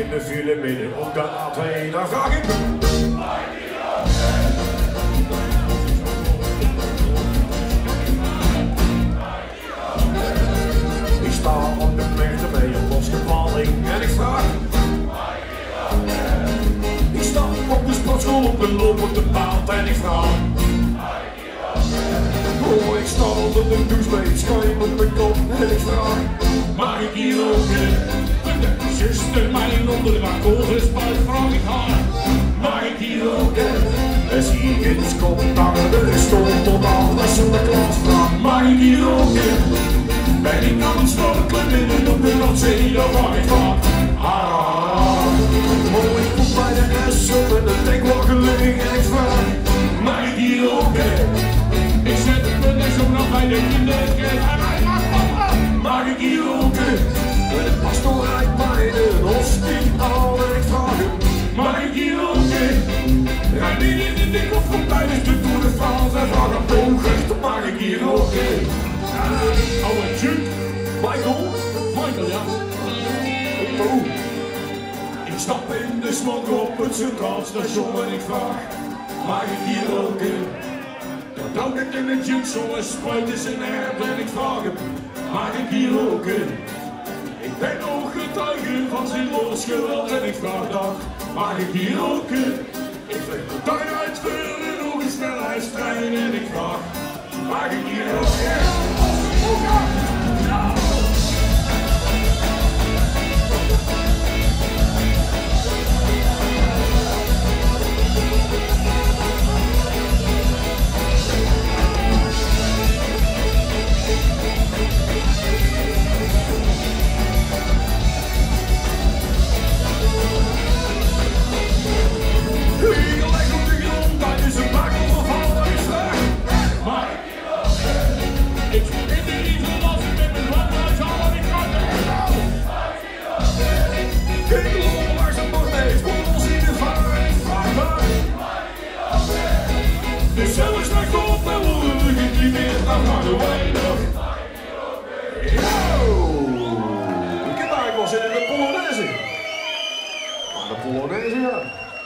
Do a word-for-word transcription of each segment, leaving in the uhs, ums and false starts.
in de file midden op de A twee, daar vraag ik. Ik sta op de meter bij een losse paling en ik vraag. Ik sta op de sportschool op de lopende paard en ik vraag. Oh, ik sta onder de douche bij het schuim op mijn kop en ik vraag. Mag ik hier roken? De zuster mijn onder de narcose spuit, vraag ik haar. Mag ik hier roken? En zie ik in de kop hangen, de stond tot aan de Sinterklaas vraag. Mag ik hier roken? Ben ik aan het snorkelen binnen op de Noordzee, dan vraag ik vaak. Ah, oh, ik kom bij de S op en de tank wordt gelegen en ik vraag. Mag ik hier roken? Ik zet het me net zo nog bij de kinderkerk. Mag ik hier roken? De pastoor rijdt mij de hostie aan en ik vraag hem. Mag ik hier roken? Rijd niet in de dik of komt tijdens de Tour de France en vraag een boogrecht. Mag ik hier roken? Uh, oh, en Juke? Michael? Michael, ja. Oh. Ik stap in de smok op het Centraal Station en ik vraag. Mag ik hier roken? Dan duik ik in het Juke, zongen spuiten zijn hert en ik vraag hem. Mag ik hier roken? Ik ben ook getuige van zijn losgeweld en ik vraag dan. Mag ik hier roken? Ik vlieg de tuin uit voor een hoge snelheidstrein en ik vraag. Mag ik hier roken? Polonaise, ja.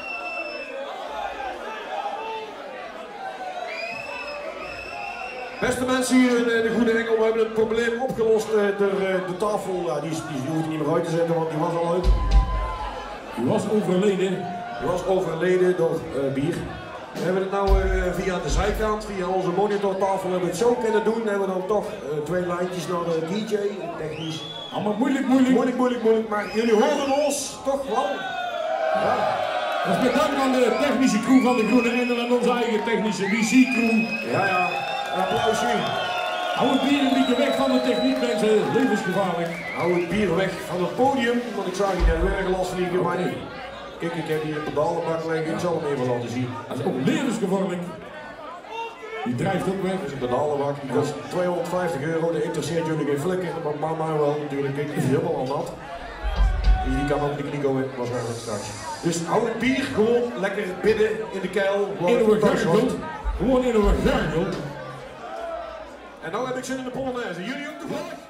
Beste mensen hier in de Groene Engel, we hebben het probleem opgelost. De, de tafel, ja, die, die, die hoeft niet meer uit te zetten, want die was al uit. Die was overleden. Die was overleden door uh, bier. We hebben het nou uh, via de zijkant, via onze monitortafel, hebben we het zo kunnen doen. Hebben we dan toch uh, twee lijntjes naar de D J, technisch. Allemaal moeilijk, moeilijk. Moeilijk, moeilijk, moeilijk, maar jullie horen ons toch wel. Ja. Dat is met dank aan de technische crew van de Groene Engel en onze eigen technische W C crew. Ja, ja, een applausje. Hou het bier een beetje weg van de techniek, mensen, levensgevaarlijk. Hou het bier weg van het podium, want ik zag hier weer glas vliegen, maar nee. Kijk, ik heb hier een pedalenbak liggen, ik zal hem even laten zien. Dat is ook levensgevaarlijk. Die drijft ook weg. Dat is een pedalenbak, die kost tweehonderdvijftig euro, dat interesseert jullie geen flikker, maar mij wel natuurlijk, kijk, die is helemaal al nat. Die kan ook de kliko in, waarschijnlijk straks. Dus hou het bier gewoon lekker binnen in de keil. In een gargel. Gewoon in een gargel. En nou heb ik zin in de Polonaise. Jullie ook toevallig?